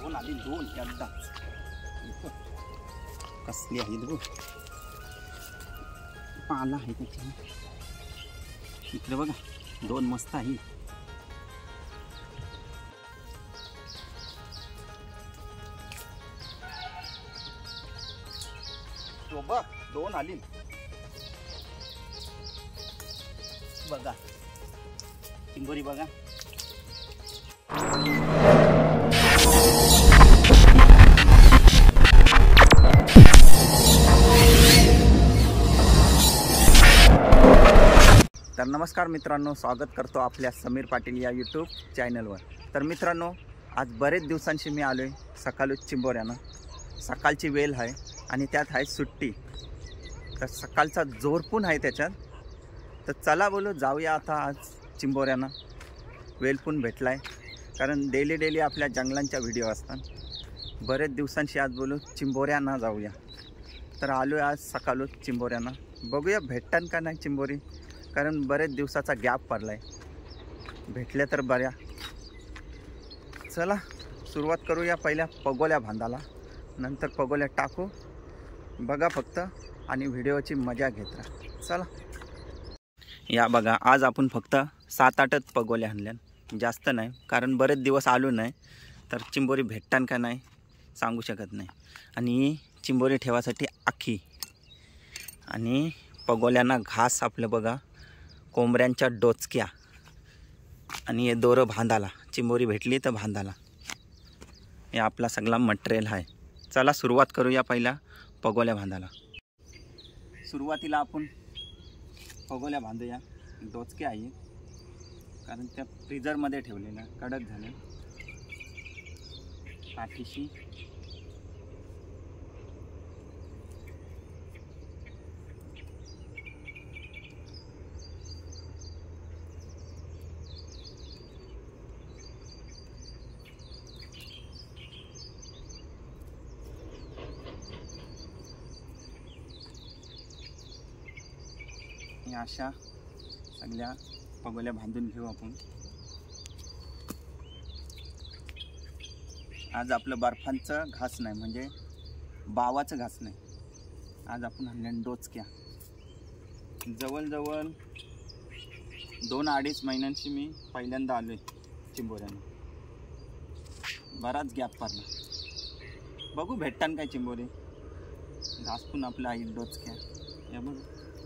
दोन आली, दोन एकदाच. कसली आहे बघ, पाला आहे त्याच्या. इकडे बघा, दोन मस्त आहे. तो बघ, दोन आली बघा. चिंबोरी बघा. तर नमस्कार मित्रांनो, स्वागत करतो आपल्या समीर पाटील या यूट्यूब चॅनलवर. तर मित्रांनो, आज बरेच दिवसांशी मी आलो आहे सकाळच चिंबोऱ्यानं. सकाळची वेळ आहे आणि त्यात आहे सुट्टी, तर सकाळचा जोर पण आहे त्याच्यात. तर चला बोलू जाऊया आता आज चिंबोऱ्यानं. वेळ पण भेटला आहे, कारण डेली आपल्या जंगलांच्या व्हिडिओ असतात. बरेच दिवसांशी आज बोलू चिंबोऱ्यानं जाऊया. तर आलो आहे आज सकाळच चिंबोऱ्यानं. बघूया भेटतान का नाही चिंबोरी, कारण बरेच दिवसाचा गॅप पडला आहे. भेटल्या तर बऱ्या. चला सुरुवात करूया पहिल्या पगोल्या बांधायला, नंतर पगोल्या टाकू. बघा फक्त आणि व्हिडिओची मजा घेत राहा. चला या बघा, आज आपण फक्त 7-8च पगोल्या आणल्या, जास्त नाही, कारण बरेच दिवस आलो नाही. तर चिंबोरी भेटतान का नाही सांगू शकत नाही. आणि चिंबोरी ठेवासाठी आखी आणि पगोल्यांना घास आपलं बघा, कोंबड्यांच्या डोचक्या आणि हे दोरं बांधायला. चिंबोरी भेटली तर बांधायला. हे आपला सगळा मटेरियल आहे. चला सुरुवात करूया पहिल्या पगोल्या बांधायला. सुरुवातीला आपण पगोल्या बांधूया. डोचक्या आहे, कारण त्या फ्रीजरमध्ये ठेवलेल्या कडक झाल्या. पाठीशी अशा सगळ्या पगोल्या बांधून घेऊ आपण. आज आपलं बर्फांचं घास नाही, म्हणजे बावाचं घास नाही. आज आपण आणल्या डोचक्या. जवळजवळ 2-2.5 महिन्यांची मी पहिल्यांदा आलो आहे चिंबोऱ्यानं. बराच गॅप पडला. बघू भेटतान काय चिंबोरी. घास पण आपलं आहे डोचक्या. या बघू.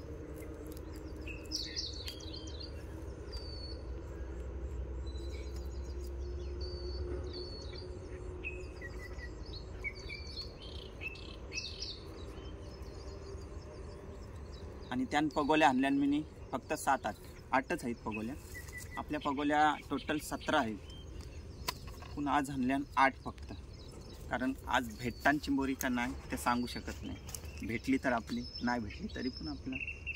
आणि त्यान पगोल्या आणल्या मी फक्त 7-8च आहेत पगोल्या. आपल्या पगोल्या टोटल 17 आहेत, पण आज आणल्या 8 फक्त. कारण आज भेटतान चिंबोरी का नाही ते सांगू शकत नाही. भेटली तर आपली, नाही भेटली तरी पण आपलं.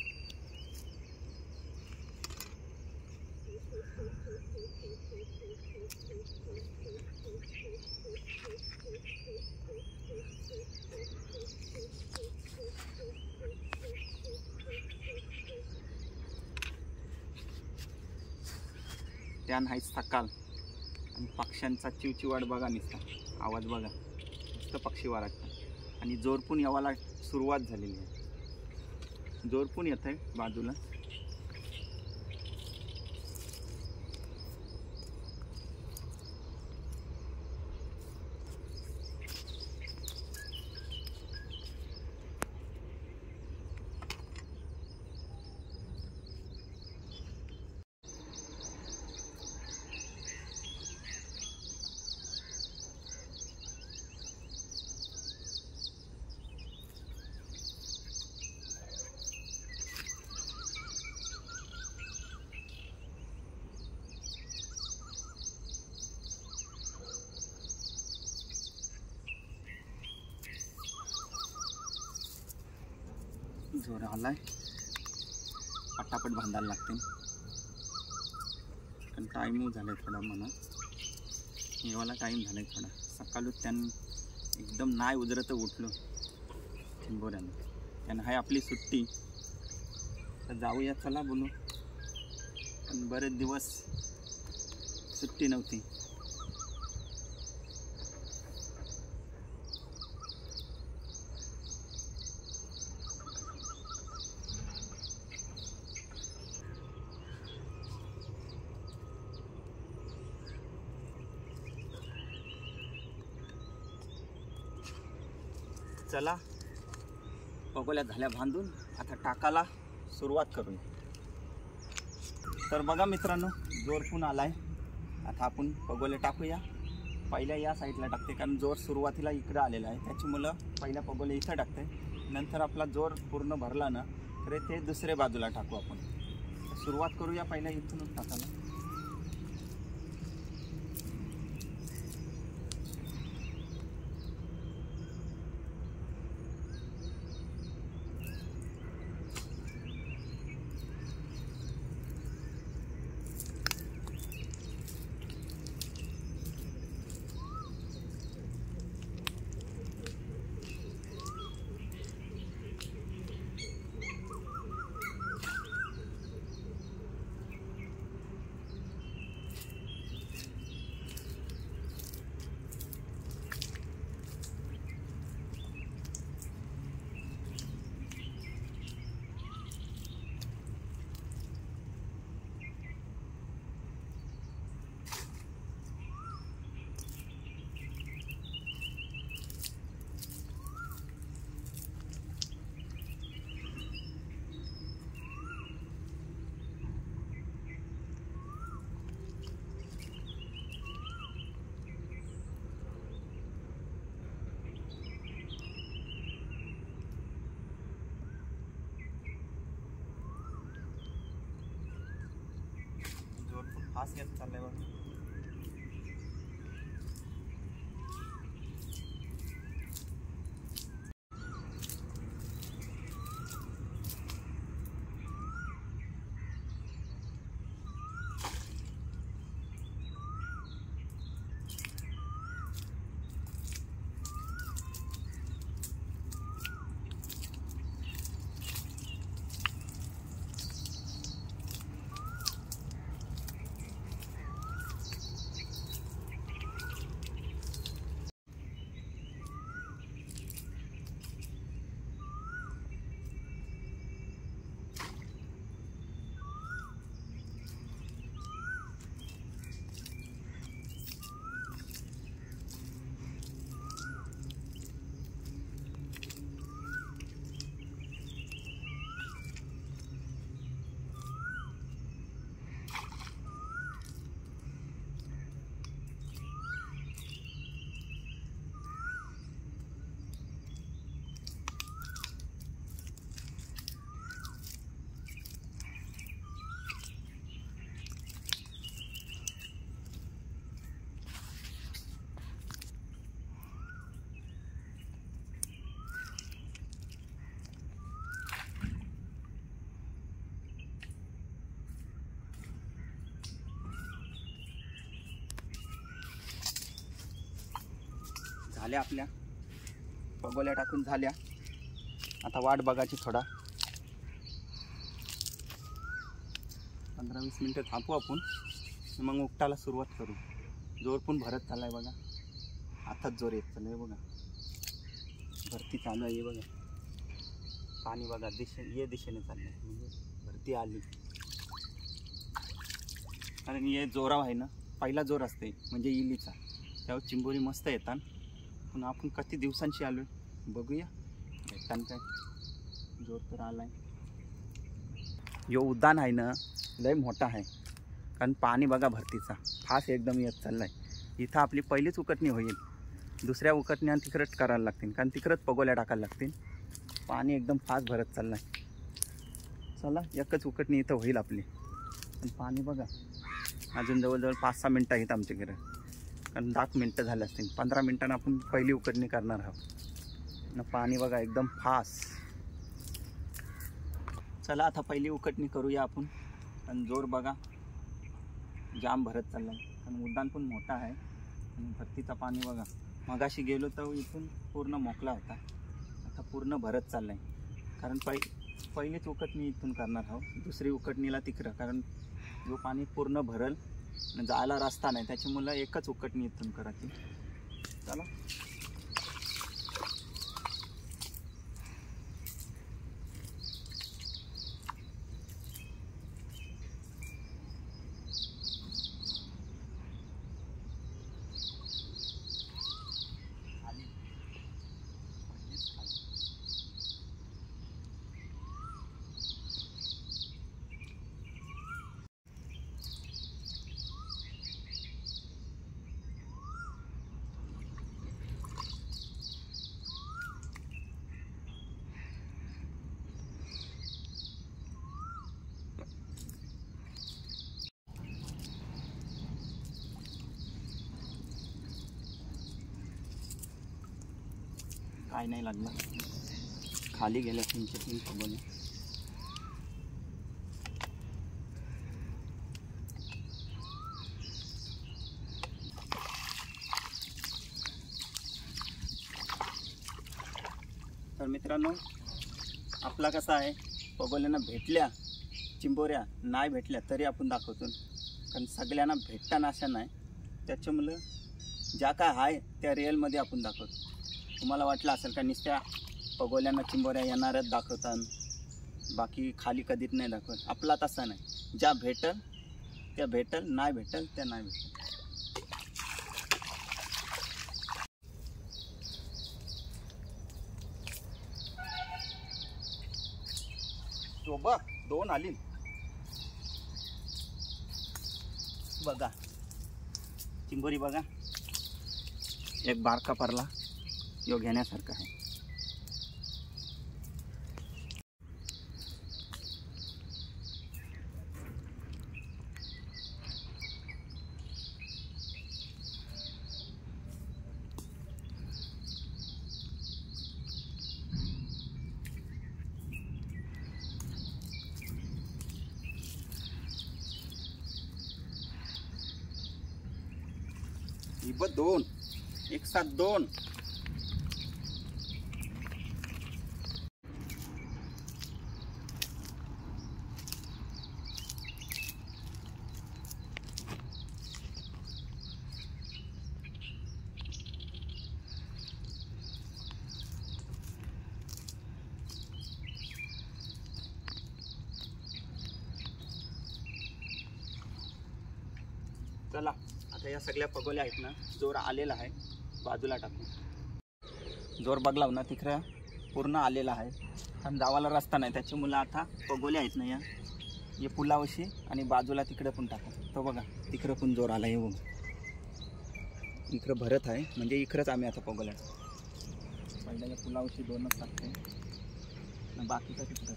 त्यान आहे सकाळ आणि पक्ष्यांचा चिवचिवाट बघा, नुसता आवाज बघा. नुसतं पक्षी वारगतात आणि जोर पण यावाला सुरुवात झालेली आहे. जोर पण येत आहे बाजूला. जोर आलाय, पटापट बांधायला लागते. कारण टाईम झालाय थोडा म्हणा. येवाला टाईम झालाय थोडा. सकाळच त्यानं एकदम नाही उजरत उठलो चिंबोऱ्यानं. त्यानं हाय आपली सुट्टी. तर जाऊया चला बोलू. पण बरेच दिवस सुट्टी नव्हती. चला पगोल्या झाल्या बांधून, आता टाकाला सुरुवात करूया. तर बघा मित्रांनो, जोर पण आलाय. आता आपण पगोले टाकूया. पहिल्या या साईडला टाकते, कारण जोर सुरुवातीला इकडं आलेला आहे, त्याच्यामुळं पहिल्या पगोले इथं टाकते. नंतर आपला जोर पूर्ण भरला ना तर ते दुसऱ्या बाजूला टाकू आपण. सुरुवात करूया पहिल्या इथूनच टाकायला. फास्ट येत चाललंय बघा. झाल्या आपल्या पगोल्या टाकून झाल्या. आता वाट बघायची थोडा 15-20 मिनटं थांबू आपण, मग उपटायला सुरुवात करू. जोर पण भरत चाललाय बघा. आताच जोर येत चाललाय बघा. भरती चालू आहे बघा. पाणी बघा दिशेने चाललंय, म्हणजे भरती आली. कारण हे जोराव आहे ना, पहिला जोर असते म्हणजे इलीचा, त्यावर चिंबोरी मस्त येतात. पण आपण किती दिवसांची आलो बघूया भेटतान काय. जोर तर आलाय. यो उद्यान आहे ना लय मोठा आहे, कारण पाणी बघा भरतीचा फास्ट एकदम येत चाललाय. इथं आपली पहिलीच उकटणी होईल. दुसऱ्या उकटण्या तिकडंच करायला लागतील, कारण तिकडंच पगोल्या टाकायला लागतील. पाणी एकदम फास्ट भरत चाललाय. चला एकच उकटणी इथं होईल आपली. पण पाणी बघा अजून जवळजवळ 5-6 मिनटं आहेत आमच्याकडे, कारण 10 मिनटं झाले असतील. 15 मिनटांना आपण पहिली उकटणी करणार आहोत. पाणी बघा एकदम फास्ट. चला आता पहिली उकटणी करूया आपण. आणि जोर बघा जाम भरत चालला आहे, कारण उड्डाण पण मोठा आहे. आणि भरतीचा पाणी बघा, मगाशी गेलो तर इथून पूर्ण मोकळा होता, आता पूर्ण भरत चालला आहे. कारण पहिलीच उकटणी इथून करणार आहोत. दुसरी उकटणीला तिकडं, कारण जो पाणी पूर्ण भरल जायला रस्ता नाही, त्याच्यामुळं एकच उकटणी इथून करायची. चला खाली काय नाही लागला, खाली गेल्या 3 पगोल्या. तर मित्रांनो, आपला कसा आहे, पगोल्यांना भेटल्या चिंबोऱ्या नाही भेटल्या तरी आपण दाखवतो, कारण सगळ्यांना भेटताना अशा नाही. त्याच्यामुळं ज्या काय आहे त्या रिअलमध्ये आपण दाखवतो. तुम्हाला वाटलं असेल का नुसत्या पगोल्यांना चिंबोऱ्या येणारच दाखवतात, बाकी खाली कधीच नाही दाखवत. आपला तसा नाही, ज्या भेटल त्या भेटल, नाही भेटल त्या नाही भेटल. बघ 2 आली बघा, चिंबोरी बघा. एक बारका परला यो घेण्यासारखा आहे. ही 2 एक साथ 2. चला आता या सगळ्या पगोल्या आहेत ना, जोर आलेला आहे बाजूला टाकून. जोर बघलाव ना तिकडं पूर्ण आलेला आहे, आणि जावाला रस्ता नाही. त्याच्यामुळे आता पगोल्या आहेत ना या पुलावशी आणि बाजूला तिकडे पण टाकू. तो बघा तिकडं पण जोर आला आहे. बघ इकडं भरत आहे, म्हणजे इकडंच आम्ही आता पगोल्या पहिल्या या पुलावशी 2च टाकतो आणि बाकीचं तिकडं.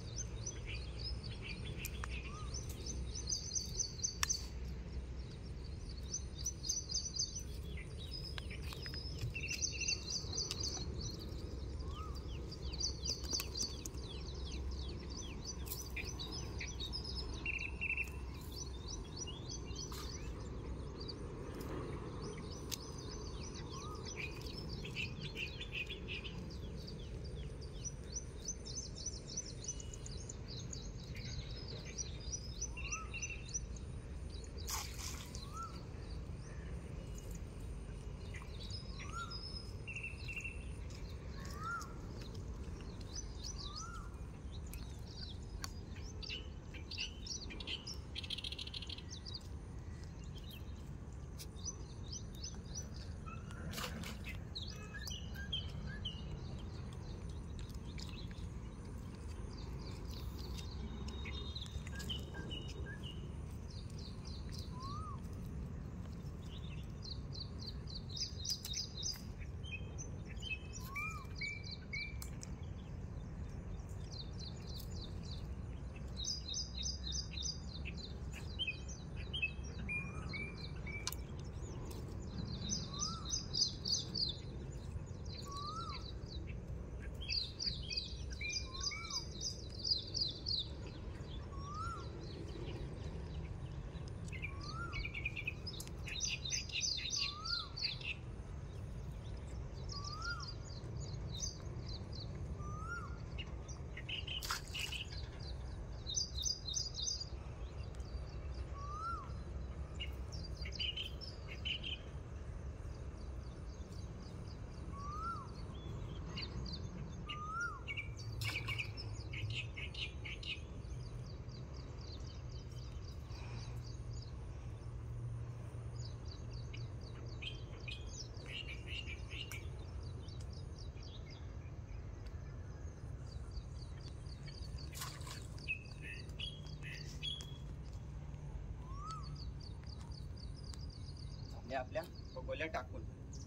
आपल्या पगोल्या टाकून.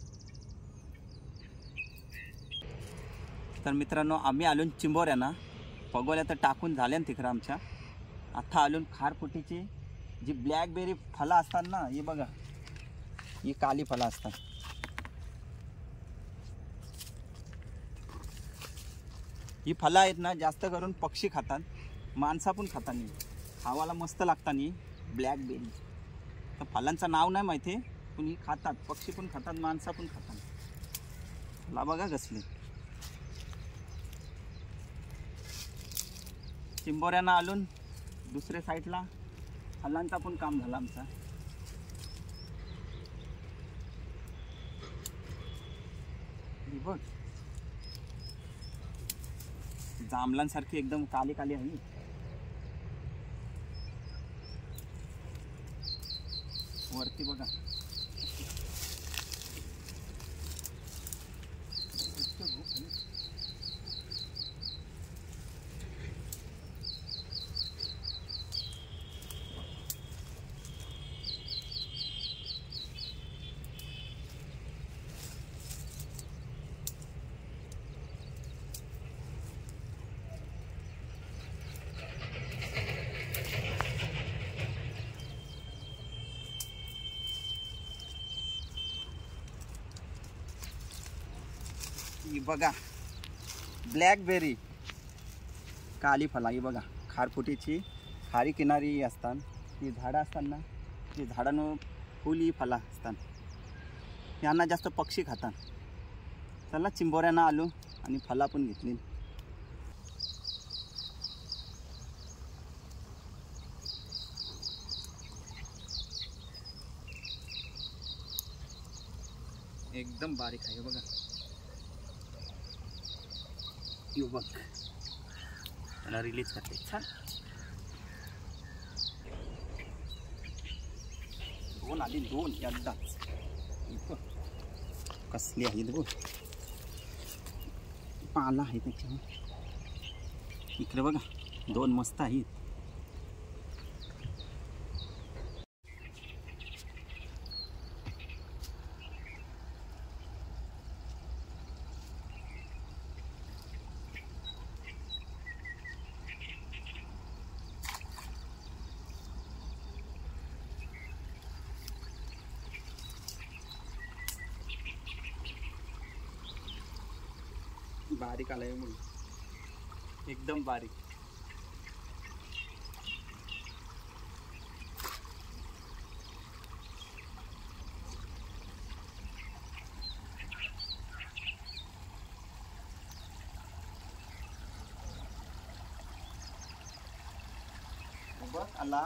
तर मित्रांनो, आम्ही आलो चिंबोऱ्यांना, पगोल्या तर टाकून झाल्या तिकडं आमच्या. आता आलो खारफुटीची जी ब्लॅकबेरी फळं असतात ना, हे बघा, ही काली फळं असतात. ही फळं आहेत ना जास्त करून पक्षी खातात, माणसा पण खातात नाही, खावाला मस्त लागतात नाही ब्लॅकबेरी. तर फळांचं नाव नाही माहिती पण ही खातात, पक्षी पण खातात माणसा पण खातात. फळं बघा कसली. चिंबोऱ्यांना आलून दुसऱ्या साईडला फळांचा पण काम झालं आमचा. बघ जांभळांसारखी एकदम काली काली आहे. वरती बघा ही बघा ब्लॅकबेरी काली फळं. ही बघा खारफुटीची खारी किनारी असतात, ही झाडं असतात ना, ही झाडांवर फुल ही फळं असतात. यांना जास्त पक्षी खातात. चला चिंबोऱ्यांना आलो आणि फळं पण घेतली. एकदम बारीक आहे बघा. यू बघ त्याला रिलीज करते. छान दोन आली, दोन एकदाच. कसली आहेत बघ, पाला आहे त्याच्यावर. इकडे बघा दोन मस्त आहेत. बारीक आलाय म्हणून एकदम बारीक. बघ आला.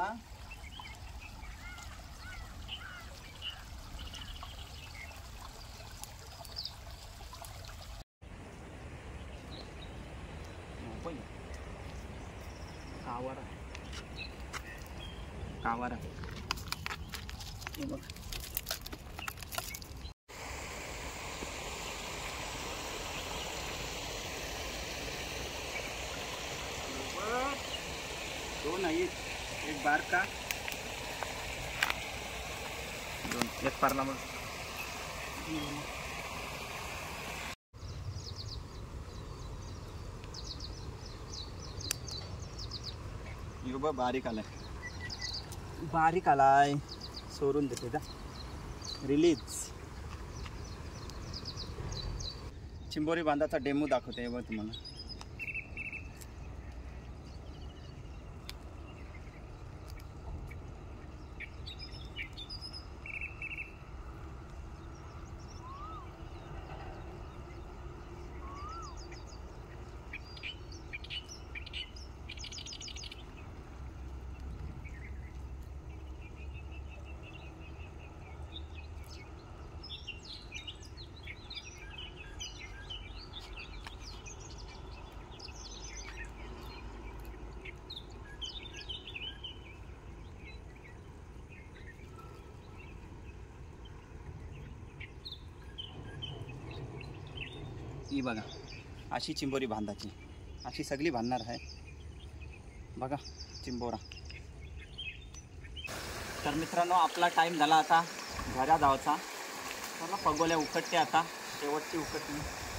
कावारा कावारा हे बघ. दोन आहेत, एक बारका, दोन एक पारला मग. युबा बारीक आलाय, बारीक आलाय. सोडून देते जा, रिलीज. चिंबोरी बांधाचा डेमो दाखवते बघ तुम्हाला. ही बघा अशी चिंबोरी बांधायची, अशी सगळी बांधणार आहे बघा चिंबोरा. तर मित्रांनो आपला टाईम झाला आता घरा जायचा. चला पगोल्या उकडते आता, शेवटची उकडते.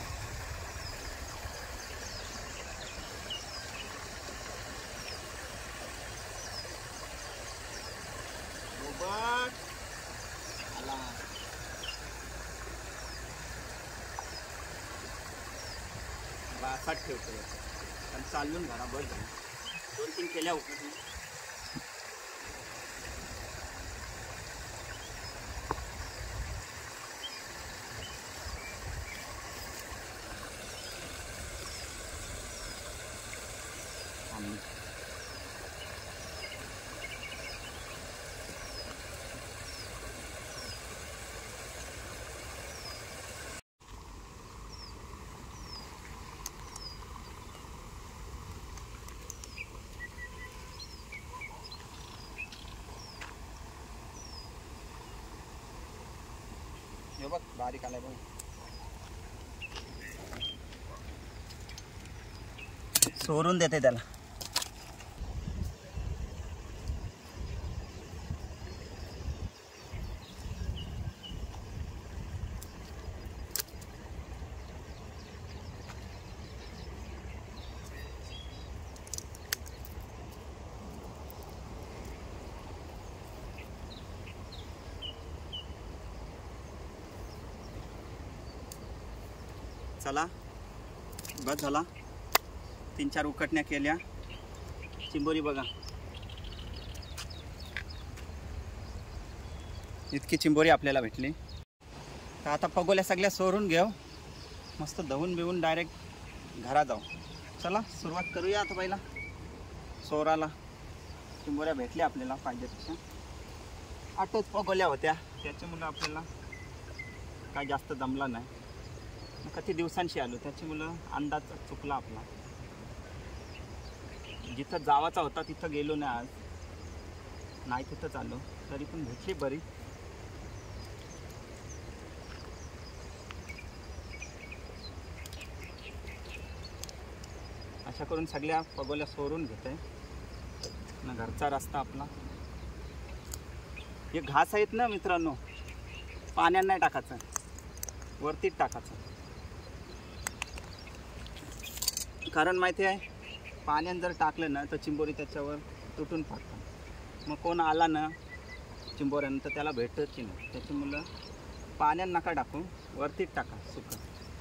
आला बासात ठेवतो. चालून घरा बस झालं 2-3 केल्या उपयोग हे बघ बारीक आलाय बघ सोडून देते त्याला चला बस झाला 3-4 उकटण्या केल्या चिंबोरी बघा इतकी चिंबोरी आपल्याला भेटली तर आता पगोल्या सगळ्या सोडून घेऊ मस्त धुवून बिवून डायरेक्ट घरात जाऊ चला सुरुवात करूया आता पहिला सोराला चिंबोऱ्या भेटल्या आपल्याला पाहिजे तशा 8च पगोल्या होत्या त्याच्यामुळे आपल्याला काय जास्त जमला नाही किती दिवसांशी आलो त्याच्यामुळं अंदाज चुकला आपला जिथं जावाचा होता तिथं गेलो नाही आज नाही तिथंच आलो तरी पण भेटली बरी अशा करून सगळ्या पगोल्या सोडून घेत आहे ना घरचा रस्ता आपला हे घास आहेत ना मित्रांनो पाण्यात नाही टाकायचं वरतीच टाकायचं कारण माहिती आहे पाण्यात जर टाकलं ना तर चिंबोरी त्याच्यावर तुटून पडतात मग कोण आला ना चिंबोऱ्यानं तर त्याला भेटत की नाही त्याच्यामुळं पाण्यात नका टाकू वरतीच टाका सुकं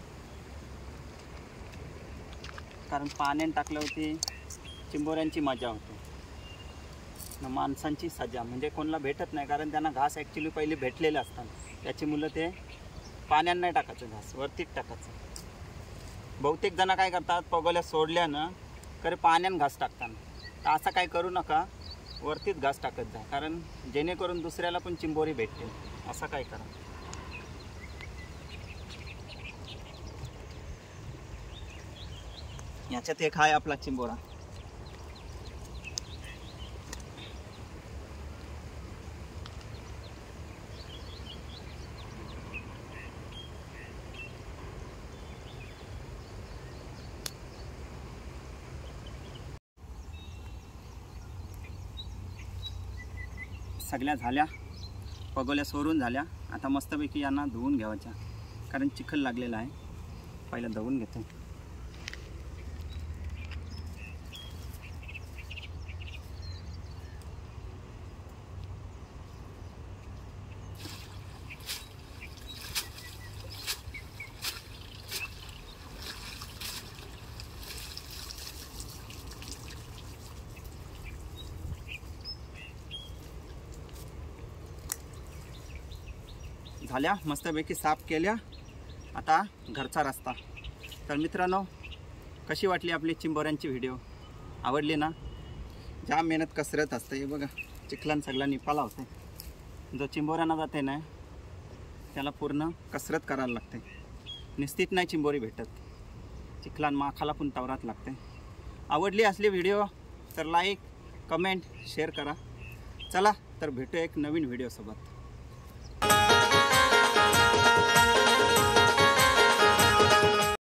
कारण पाण्यात टाकल्यावरती चिंबोऱ्यांची मजा होते न माणसांची सजा म्हणजे कोणाला भेटत नाही कारण त्यांना घास ॲक्च्युली पहिले भेटलेले असतात त्याच्यामुळं ते पाण्यात नाही टाकायचं घास वरतीच टाकायचं बहुतेक जण काय करतात पगोल्या सोडल्यानं खरे पाण्यात घास टाकतात तर असं काय करू नका वरतीच घास टाकत जा कारण जेणेकरून दुसऱ्याला पण चिंबोरी भेटते असं काय करा याच्यात एक आहे आपला चिंबोरा सगळ्या झाल्या पगोल्या सोडून झाल्या आता मस्तपैकी यांना धुवून घ्यायच्या कारण चिखल लागलेला आहे पहिला धुवून घेतो झाल्या मस्तपैकी साफ केल्या आता घरचा रस्ता तर मित्रांनो कशी वाटली आपली चिंबोऱ्यांची व्हिडिओ आवडली ना जाम मेहनत कसरत असते हे बघा चिखलान सगळा निपाला होते जो चिंबोऱ्यांना जाते ना त्याला पूर्ण कसरत करायला लागते निश्चित नाही चिंबोरी भेटत चिखलान माखाला पण तवरात लागते आवडली असली व्हिडिओ तर लाईक कमेंट शेअर करा चला तर भेटू एक नवीन व्हिडिओ सोबत